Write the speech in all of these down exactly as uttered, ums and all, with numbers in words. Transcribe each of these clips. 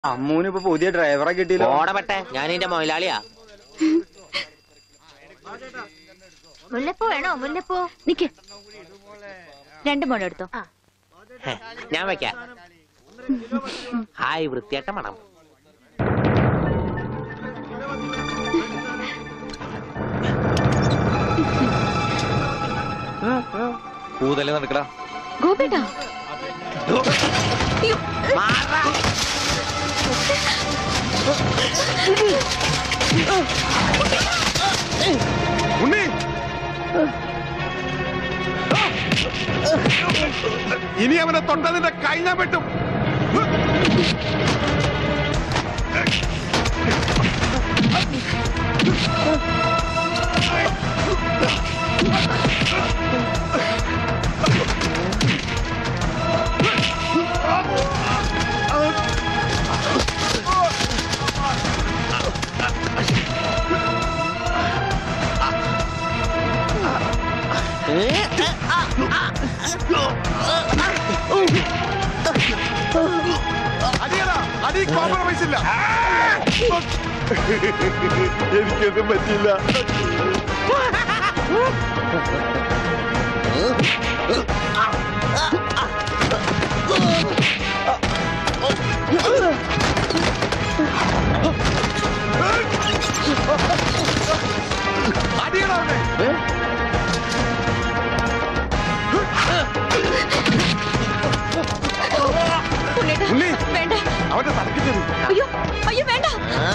അമ്മൂന് ഇപ്പൊ പുതിയ ഡ്രൈവറെ കിട്ടിയില്ല. ഓടപെട്ടെ, ഞാൻ എന്റെ മൊയിലാളിയാ. മുല്ലപ്പൂ വേണോ? മുല്ലപ്പൂ നിക്ക്, രണ്ട് മോണം എടുത്തോ. ഞാൻ വെക്കാം. ഹായ്, വൃത്തിയായിട്ട മണം. പൂതല്ലേ നടക്കടാ ഗോപേട്ടാ. ഉണ്ണി, ഇനി അവനെ തൊട്ടതിന്റെ കൈ ഞാൻ വെട്ടും. അടിയടാ, അടി കോംപ്രമൈസ് ഇല്ല. എനിക്കൊന്നും പറ്റില്ല. അടിയടാ അവനെ. ഉണ്ണി, വേണ്ട, അവന്റെ തലക്ക് തരും. അയ്യോ അയ്യോ വേണ്ട.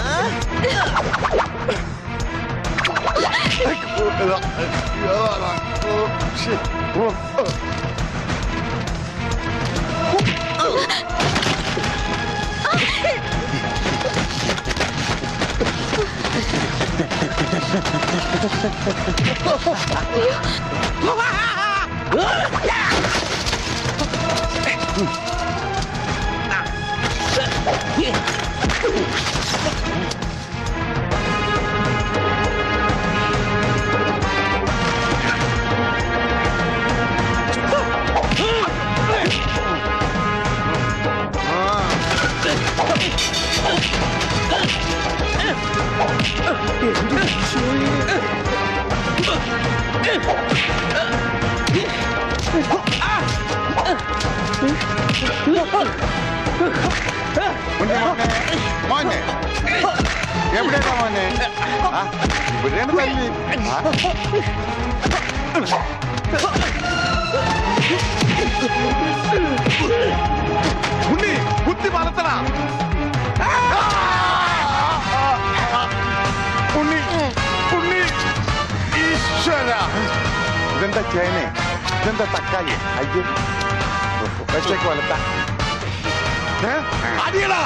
മോനെ, എവിടെയാ മോനെ? ഇവിടെയാണ് തല്ലി. ഉണ്ണി, കുത്തി വളർത്തണ. ഉണ്ണി, ഉണ്ണി, ഈശ്വര. ഇതെന്താ ചേനെ? ഇതെന്താ തക്കാളി? അയ്യോ, വെച്ചേക്ക് വളർത്ത. അടിയടാ.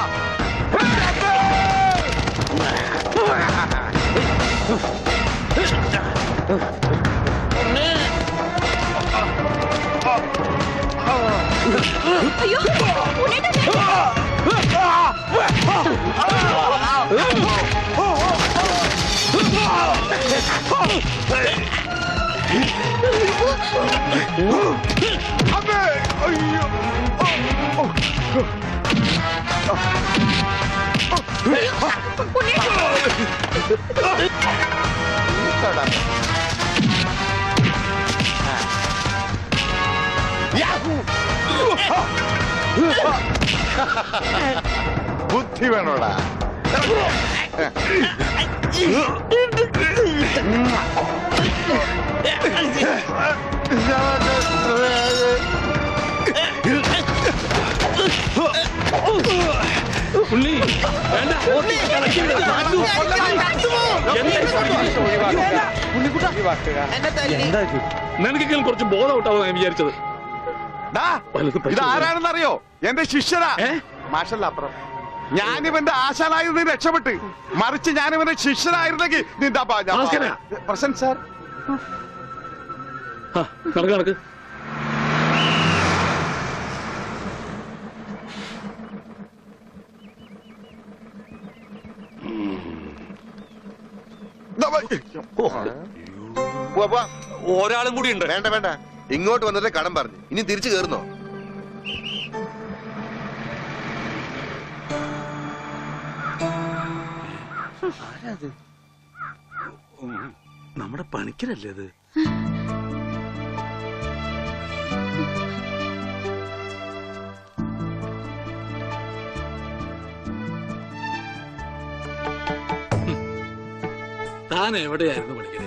അയ്യോ അമ്മേ, അയ്യോ. ബുദ്ധി വേണോടാ. ഉള്ളി വേണ്ട. നിനക്കെങ്കിലും കുറച്ച് ബോധം ഔട്ടാവും ഞാൻ വിചാരിച്ചത്. ഇതാരാണെന്നറിയോ? എന്റെ ശിഷ്യനാ. മാഷല്ല അപ്പുറം. ഞാനിവന്റെ ആശാനായിരുന്നു രക്ഷപ്പെട്ട്. മറിച്ച് ഞാനിവന്റെ ശിഷ്യനായിരുന്നെങ്കിൽ നിന്റെ പ്രസന്റ് സാർ. നടക്ക് നടക്ക്. ഒരാളും കൂടി ഉണ്ട്. വേണ്ട വേണ്ട, ഇങ്ങോട്ട് വന്നിട്ട് കടം പറഞ്ഞു. ഇനി തിരിച്ചു കയറുന്നോ? നമ്മുടെ പണിക്കരല്ലേ അത്? താൻ എവിടെയായിരുന്നു പണിക്കരെ?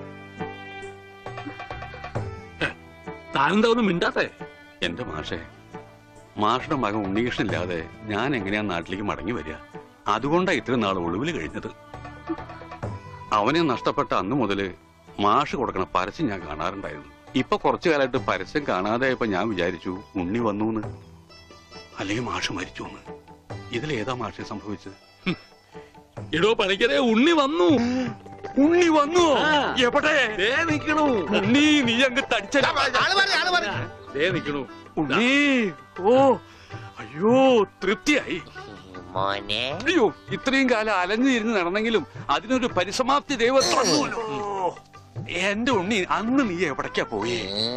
താനെന്താ ഒന്നും മിണ്ടാത്തെ? എന്റെ മാഷെ, മാഷയുടെ മകൻ ഉണ്ണികൃഷ്ണനില്ലാതെ ഞാൻ എങ്ങനെയാ നാട്ടിലേക്ക് മടങ്ങി വരിക? അതുകൊണ്ടാ ഇത്രയും നാൾ ഒളിവിൽ കഴിഞ്ഞത്. അവനെ നഷ്ടപ്പെട്ട അന്നു മുതല് മാഷ് കൊടുക്കണ പരസ്യം ഞാൻ കാണാറുണ്ടായിരുന്നു. ഇപ്പൊ കുറച്ചു കാലമായിട്ട് പരസ്യം കാണാതെ ഇപ്പൊ ഞാൻ വിചാരിച്ചു ഉണ്ണി വന്നൂന്ന്, അല്ലെങ്കിൽ മാഷ് മരിച്ചു എന്ന്. ഇതിലേതാ മാഷെ സംഭവിച്ചത്? എടോ പണിക്കരെ, ഉണ്ണി വന്നു. ഉണ്ണി വന്നു? ആ. എവിടെ? ദേ നിക്കണു. ഉണ്ണി, നീ അങ്ങ് തടിച്ച ദേ നിക്കണു. ഉണ്ണി. ഓ അയ്യോ, തൃപ്തിയായി. മോനെ അയ്യോ, ഇത്രയും കാലം അലഞ്ഞു തിരിഞ്ഞ് നടന്നെങ്കിലും അതിനൊരു പരിസമാപ്തി ദൈവം തന്നൂല്ലോ. എന്റെ ഉണ്ണി, അന്ന് നീ എവിടേക്കാ പോയി?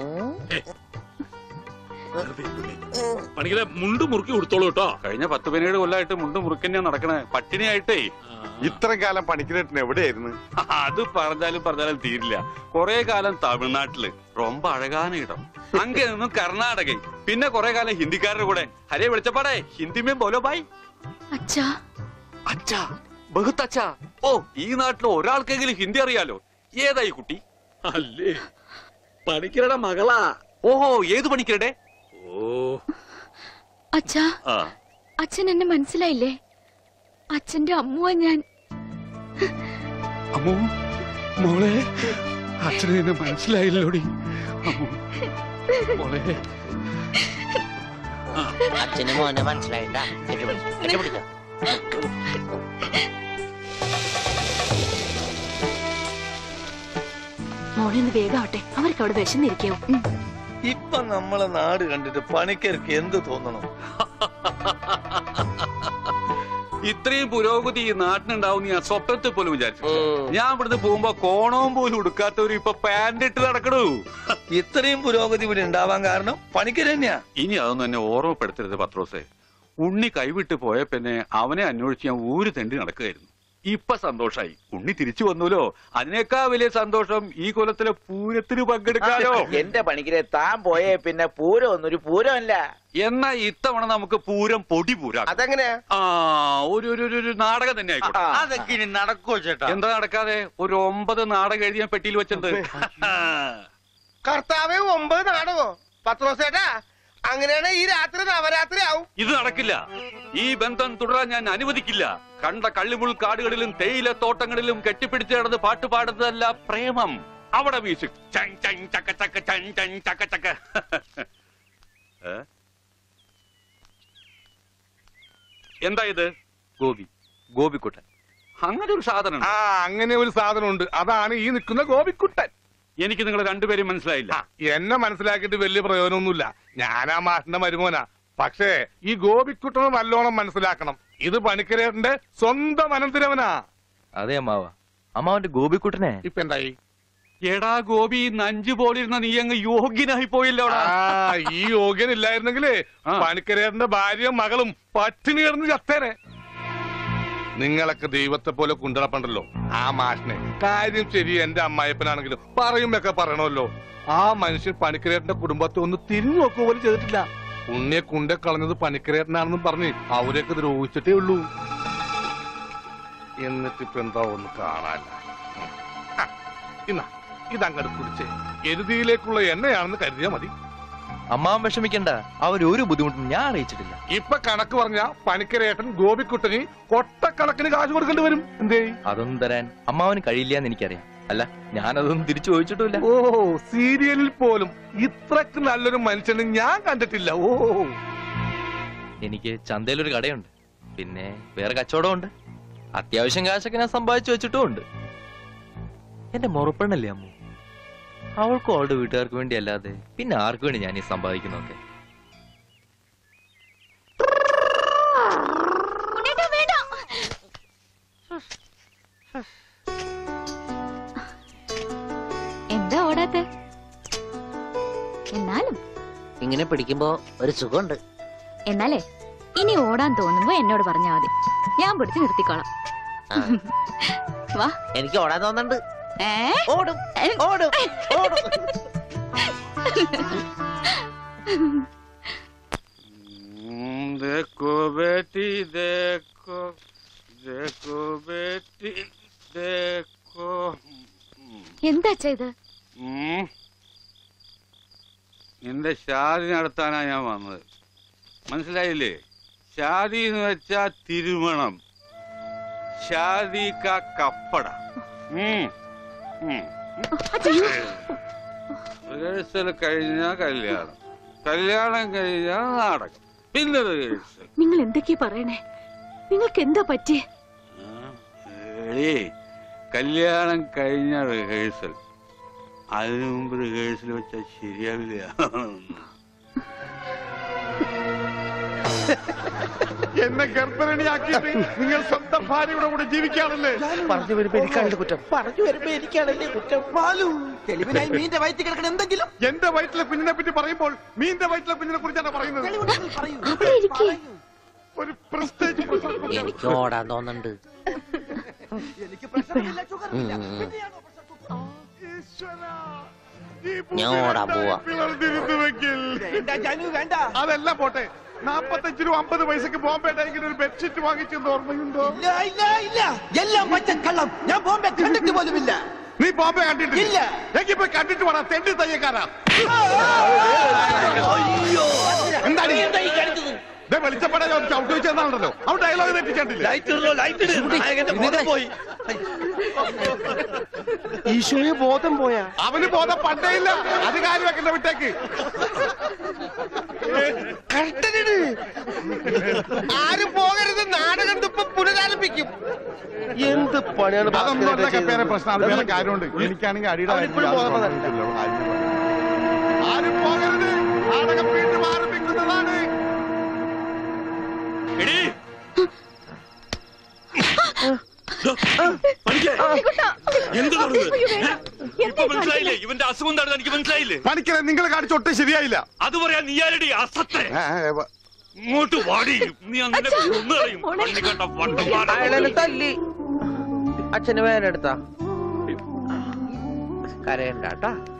പണിക്കരെ, മുണ്ട് മുറുക്കി കൊടുത്തോളൂ കേട്ടോ. കഴിഞ്ഞ പത്ത് പതിനേഴ് കൊല്ലമായിട്ട് മുണ്ട് മുറുക്കന്നെയാ നടക്കണേ, പട്ടിണിയായിട്ടേ. ഇത്രയും കാലം പണിക്കരേട്ടൻ എവിടെയായിരുന്നു? അത് പറഞ്ഞാലും പറഞ്ഞാലും തീരില്ല. കൊറേ കാലം തമിഴ്നാട്ടില് ரொம்ப അഴകാന ഇടം, അങ്ങ നിന്നും കർണാടക, പിന്നെ കൊറേ കാലം ഹിന്ദിക്കാരുടെ കൂടെ. ഹരേ വിളിച്ചപ്പാടേ ഹിന്ദിമേ ബോലോ ബായ്. അച്ഛാ, അച്ഛാ, ബഹുത്ത് അച്ഛാ. ഓ, ഈ നാട്ടിൽ ഒരാൾക്കെങ്കിലും ഹിന്ദി അറിയാലോ. ഏതായി കുട്ടി? അല്ലേ, പണിക്കരുടെ മകളാ. ഓഹോ, ഏത് പണിക്കരുടെ? ഓ, അച്ഛാ, ആ, അച്ഛൻ എന്നെ മനസ്സിലായില്ലേ? അച്ഛന്റെ അമ്മുവാ ഞാൻ. അമ്മോ, മോളെ, അച്ഛനെ എന്നെ മനസ്സിലായില്ലോടി. അമ്മോ, മോളെ. അച്ഛന് മോനെ മനസ്സിലായിട്ടാ. കെട്ടിപ്പിടിച്ചോ. മോളെ ഒന്ന് വേഗാവട്ടെ, അവർക്ക് അവിടെ വിശന്നിരിക്കാവും. ഇപ്പൊ നമ്മളെ നാട് കണ്ടിട്ട് പണിക്കർക്ക് എന്ത് തോന്നണം? ഇത്രയും പുരോഗതി ഈ നാട്ടിനുണ്ടാവും ഞാൻ സ്വപ്നത്തിൽ പോലും വിചാരിച്ചു. ഞാൻ ഇവിടുന്ന് പോകുമ്പോ കോണവും പോലും ഉടുക്കാത്തവര് ഇപ്പൊ പാന്റ് ഇട്ട് നടക്കണു. ഇത്രയും പുരോഗതി ഇവിടെ ഉണ്ടാവാൻ കാരണം പണിക്കർ തന്നെയാ. ഇനി അതൊന്നും എന്നെ ഓർമ്മപ്പെടുത്തരുത് പത്രോസേ. ഉണ്ണി കൈവിട്ട് പോയ പിന്നെ അവനെ അന്വേഷിച്ച് ഞാൻ ഊര് തെണ്ടി നടക്കുകയായിരുന്നു. ഇപ്പൊ സന്തോഷായി, ഉണ്ണി തിരിച്ചു വന്നൂലോ. അതിനേക്കാ വലിയ സന്തോഷം ഈ കൊല്ലത്തിലെ പൂരത്തിന് പങ്കെടുക്കാലോ. എന്റെ പണിക്കരെ, താൻ പോയേ പിന്നെ പൂരം ഒന്നൊരു പൂരമല്ല. എന്നാ ഇത്തവണ നമുക്ക് പൂരം പൊടി പൂരാം. അതെങ്ങനെയാ? ആ, ഒരു ഒരു ഒരു- ഒരു നാടകം തന്നെ ആയിക്കോട്ടെ. അതൊക്കെ ഇനി നടക്കുവോ ചേട്ടാ? എന്താ നടക്കാതെ? ഒരു ഒമ്പത് നാടകം എഴുതി ഞാൻ പെട്ടിയിൽ വെച്ചിട്ടുണ്ട്. കർത്താവേ, ഒമ്പത് നാടകോ? പത്രോസേട്ടാ, അങ്ങനെയാണ് ഈ രാത്രി നവരാത്രി ആവും. ഇത് നടക്കില്ല. ഈ ബന്ധം തുടരാൻ ഞാൻ അനുവദിക്കില്ല. കണ്ട കള്ളിമുൾ കാടുകളിലും തേയില തോട്ടങ്ങളിലും കെട്ടിപ്പിടിച്ച് നടന്ന് പാട്ട് പാടുന്നതല്ല പ്രേമം. അവിടെ മ്യൂസിക് ചങ് ചങ് ചക്ക ചക്ക ചങ് ചങ് ചക്ക ചക്ക. ഏ? എന്താ ഇത്? ഗോപി, ഗോപിക്കുട്ടൻ. അങ്ങനെ ഒരു സാധനം ആ, അങ്ങനെ ഒരു സാധനമുണ്ട്. അതാണ് ഈ നിൽക്കുന്ന ഗോപിക്കുട്ടൻ. എനിക്ക് നിങ്ങൾ രണ്ടുപേരും മനസ്സിലായില്ല. ആ, എന്നെ മനസ്സിലാക്കിയിട്ട് വലിയ പ്രയോജനമൊന്നുമില്ല. ഞാനാ മാഷിന്റെ മരുമോനാ. പക്ഷേ ഈ ഗോപിക്കുട്ടനെ നല്ലോണം മനസ്സിലാക്കണം. ഇത് പണിക്കരേട്ടന്റെ സ്വന്തം അനന്തരവനാ. അതെ അമ്മാവ, അമ്മാവന്റെ ഗോപിക്കുട്ടനെ ഇപ്പൊ എന്തായി? എടാ ഗോപി, നഞ്ചു പോലിരുന്ന നീ അങ്ങ് യോഗ്യനായി പോയില്ലോ. ആ, ഈ യോഗ്യൻ ഇല്ലായിരുന്നെങ്കിലേ ആ. പണിക്കരേട്ടന്റെ ഭാര്യയും മകളും പട്ടിണി കിടന്ന് ചത്തേനെ. നിങ്ങളൊക്കെ ദൈവത്തെ പോലെ കുണ്ടളപ്പണ്ടല്ലോ ആ മാഷിനെ. കാര്യം ശരി, എന്റെ അമ്മായപ്പനാണെങ്കിലും പറയുമ്പൊക്കെ പറയണമല്ലോ. ആ മനുഷ്യൻ പണിക്കരേട്ടന്റെ കുടുംബത്തെ ഒന്ന് തിരിഞ്ഞു നോക്കുക പോലും ചെയ്തിട്ടില്ല. ഉണ്ണിയെ കുണ്ടെ കളഞ്ഞത് പണിക്കരേട്ടനാണെന്നും പറഞ്ഞ് അവരെയൊക്കെ ദ്രോഹിച്ചിട്ടേ ഉള്ളൂ. എന്നിട്ടിപ്പോ എന്താ ഒന്ന് കാണാല്ല. ഇന്നാ ഇതങ്ങട് കുടിച്ചേ. എരുതിയിലേക്കുള്ള എണ്ണയാണെന്ന് കരുതിയാ മതി. അമ്മാവൻ വിഷമിക്കണ്ട, അവരൊരു ബുദ്ധിമുട്ടും ഞാൻ അറിയിച്ചിട്ടില്ല. ഇപ്പൊ കണക്ക് പറഞ്ഞ പണിക്കരേട്ടൻ ഗോപിക്കുട്ടന് കൊട്ടക്കണക്കിന് കാശ് കൊടുക്കേണ്ടി വരും. എന്തേ? അതൊന്നും തരാൻ അമ്മാവന് കഴിയില്ല എന്ന് എനിക്കറിയാം. അല്ല, ഞാനതൊന്നും തിരിച്ചു ചോദിച്ചിട്ടില്ല. ഓ, സീരിയലിൽ പോലും ഇത്രക്ക് നല്ലൊരു മനുഷ്യനെ ഞാൻ കണ്ടിട്ടില്ല. ഓ, എനിക്ക് ചന്തയിലൊരു കടയുണ്ട്, പിന്നെ വേറെ കച്ചവടമുണ്ട്. അത്യാവശ്യം കാശൊക്കെ ഞാൻ സമ്പാദിച്ചു വെച്ചിട്ടും ഉണ്ട്. എന്റെ മുറപ്പെണ്ണല്ലേ അമ്മു, അവൾക്കും അവളുടെ വീട്ടുകാർക്ക് വേണ്ടി അല്ലാതെ പിന്നെ ആർക്ക് വേണ്ടി ഞാൻ ഈ സമ്പാദിക്കുന്നൊക്കെ? എന്താ ഓടാത്തെ? എന്നാലും ഇങ്ങനെ പിടിക്കുമ്പോ ഒരു സുഖമുണ്ട്. എന്നാലേ ഇനി ഓടാൻ തോന്നുമ്പോ എന്നോട് പറഞ്ഞാ മതി, ഞാൻ പിടിച്ച് നിർത്തിക്കോളാം. വാ. എനിക്ക് ഓടാൻ തോന്നുന്നുണ്ട്. ഏ? ഓടും ഓടും ഓടും. देखो बेटी देखो देखो बेटी देखो എന്താ അച്ഛാ ഇത്? ഉം. നിന്റെ ഷാദി നടത്താനാ ഞാൻ വന്നത്. മനസ്സിലായില്ലേ? ഷാദി എന്ന് വെച്ചാ തിരുമണം. ഷാദി കാ കപ്പട. ഉം. ഉം. റിഹേഴ്സൽ കഴിഞ്ഞാ കല്യാണം, കല്യാണം കഴിഞ്ഞാ നാടകം, പിന്നെ റിഹേഴ്സൽ. നിങ്ങൾ എന്തൊക്കെയാ പറയണേ? നിങ്ങൾക്ക് എന്താ പറ്റിയേ? ഏയ്, കല്യാണം കഴിഞ്ഞ റിഹേഴ്സൽ, അതിനു മുമ്പ് റിഹേഴ്സൽ വെച്ചാൽ ശരിയാവില്ല. എന്നെ ഗർഭരണിയാക്കിയിട്ട് നിങ്ങൾ സ്വന്തം ഭാര്യയുടെ കൂടെ ജീവിക്കാണല്ലേ? പറഞ്ഞു വരുമ്പോ എനിക്കാണല്ലേ കുറ്റം. പറഞ്ഞു വരുമ്പോ എനിക്കാണല്ലേ കുറ്റം. തെളിവിനായി മീന്റെ വയറ്റിൽ കിടക്കണ എന്തെങ്കിലും എന്റെ വയറ്റിലെ കുഞ്ഞിനെ പറ്റി പറയുമ്പോൾ മീന്റെ വയറ്റിലെ കുഞ്ഞിനെ കുറിച്ചാണ് പറയുന്നത്. അവിടെ ഇരിക്കേ. ഒരു പ്രസ്റ്റേജ് എനിക്ക് ഓടാൻ തോന്നുന്നുണ്ട്. എനിക്ക് പ്രശ്നമില്ല, ഷുഗറില്ല. ഞാൻ ഓടാൻ പോവാ. വേണ്ട ജാനു, വേണ്ട. അതെല്ലാം പോട്ടെ, നാപ്പത്തഞ്ച് രൂപ അമ്പത് പൈസക്ക് ബോംബെ ഡൈങ്ങിന് ഒരു ബെഡ്ഷീറ്റ് വാങ്ങിച്ചെന്ന് ഓർമ്മയുണ്ടോ? ഇല്ല ഇല്ല ഇല്ല, എല്ലാം പച്ചക്കള്ളം. ഞാൻ ബോംബെ കണ്ടിട്ട് പോലുമില്ല. നീ ബോംബെ കണ്ടിട്ടില്ല? ഇല്ല. എനിക്ക് പോയി കണ്ടിട്ട് വേണം. തെണ്ടി തയ്യക്കാരാ. എന്താണ് വെളിച്ചപ്പെടാൻ ചവിട്ട് വെച്ചെന്നാണല്ലോ. അവൻ ഡയലോഗ് തെറ്റിച്ചിട്ടില്ല. ഈശോയെ ബോധം പോയാ? അവന് ബോധം പണ്ടേ ഇല്ല. അത് കാര്യം വെക്കണ്ട, വിട്ടേക്ക്. ആരും പോകരുത്, നാടകം ഇപ്പൊ പുനരാരംഭിക്കും. എന്ത് പണിയാണ്? അതൊന്നും അല്ല പേരെ പ്രശ്നം. അത് വേറെ കാര്യമുണ്ട്. എനിക്കാണെങ്കിൽ അടിയുടെ ആരും പോകരുത്. നാടകം വീണ്ടും ആരംഭിക്കുന്നതാണ്. എടീ. പണിക്കേ, എന്ത് നടന്നത്? ഇപ്പൊ മനസ്സിലായില്ലേ? ഇവന്റെ അസുഖം എന്താണെന്ന് എനിക്ക് മനസ്സിലായില്ലേ? പണിക്കരെ നിങ്ങൾ കാണിച്ചൊട്ടും ശരിയായില്ല. അത് പറയാൻ നീ ആരടി അസത്തെ? ഇങ്ങോട്ട് വാടി. നീ അങ്ങനെ ഒന്ന് അറിയും. കണ്ണി കണ്ട വണ്ടന്മാരെ. അയാളെ തല്ലി. അച്ഛന് വേദന എടുത്താ കരയണ്ട കേട്ടാ.